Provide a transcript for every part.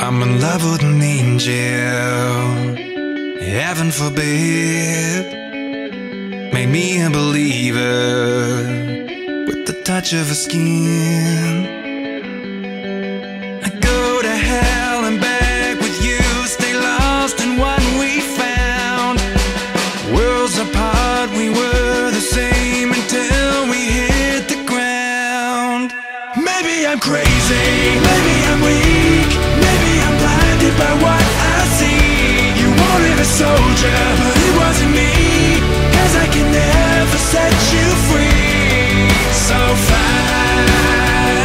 I'm in love with an angel, heaven forbid. Made me a believer with the touch of her skin. I go to hell and back with you, stay lost in what we found. Worlds apart, we were the same until we hit the ground. Maybe I'm crazy, maybe I'm weak, maybe I'm blinded by what I see. You wanted a soldier, but it wasn't me, 'cause I can never set you free. So fly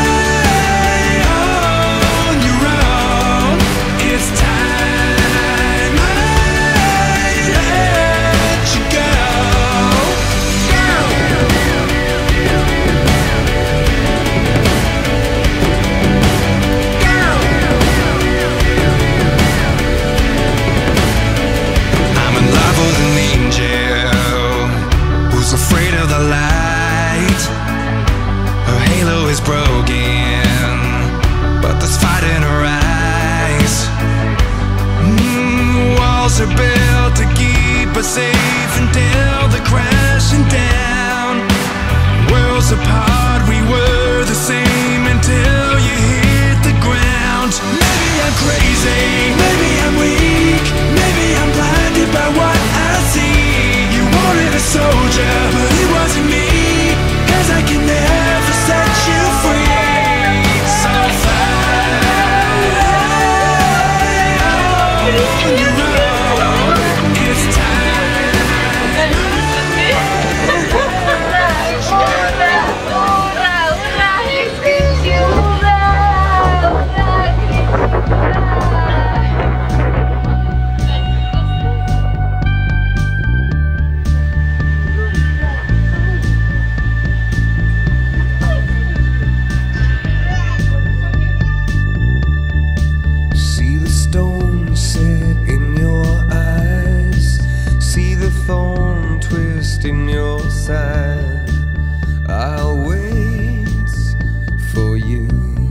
on your own, it's time I let you go. I'm in love with an angel who's afraid of the light. Her halo is broken, but there's fight in her eyes. Walls are built to keep us safe until they're crashing down. Worlds apart, we were the same until you hit the ground. Maybe I'm crazy, maybe I'm weak, maybe I'm blinded by what I see. You wanted a soldier, but it wasn't me, 'cause I can never set you free. So fly on your own, it's time. See the stone set in your eyes, see the thorn twist in your side. I'll wait for you.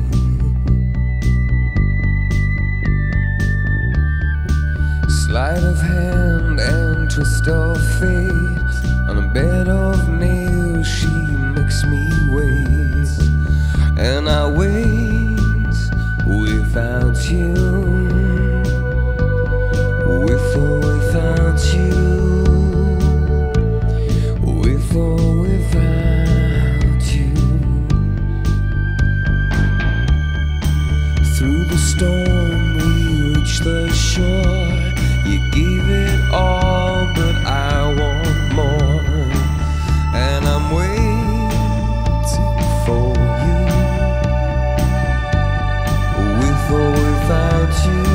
Sleight of hand and twist of fate, on a bed of nails she makes me wait. And I wait without you, with or without you, with or without you. Through the storm we reach the shore. You gave it all, but I want more. And I'm waiting for you, with or without you,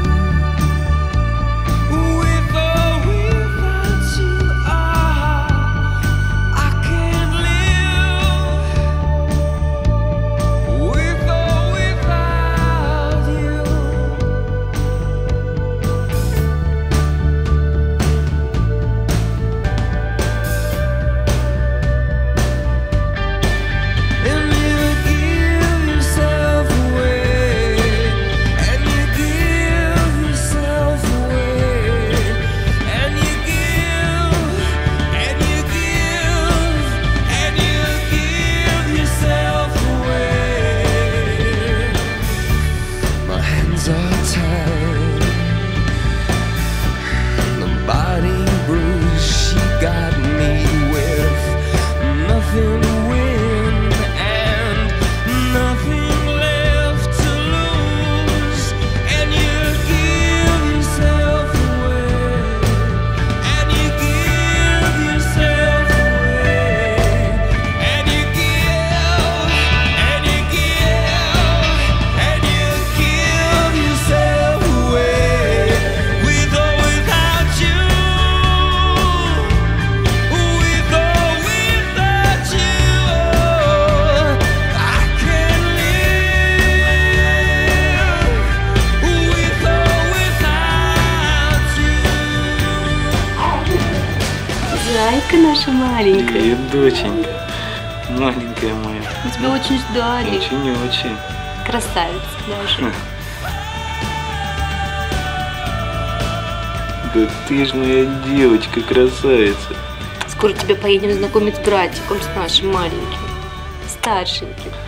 with or without you. I can't live with or without you. And you give yourself away, and you give yourself away, and you give, and you give, and you give yourself away. My hands are tied, the body bruised, she got me with nothing to win and nothing left to lose. And you give yourself away, and you give yourself away, and you give, and you give, and you give yourself away, with or without you, with or without you. I can't live with or without you. Зайка наша маленькая. Привет, доченька. Маленькая моя. Мы тебя очень ждали. Очень-очень. Красавица наша. Да ты ж моя девочка, красавица. Скоро тебя поедем знакомить с братиком, с нашим маленьким, старшеньким.